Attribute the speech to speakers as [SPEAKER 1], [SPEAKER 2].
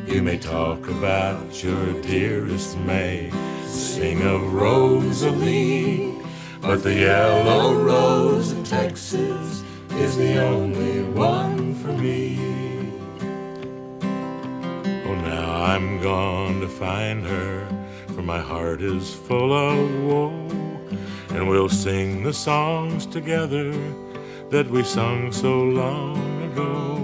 [SPEAKER 1] You may talk about your dearest May, sing of Rosalie, but the yellow rose of Texas is the only one for me. Oh, now I'm gone to find her, for my heart is full of woe, and we'll sing the songs together that we sung so long ago.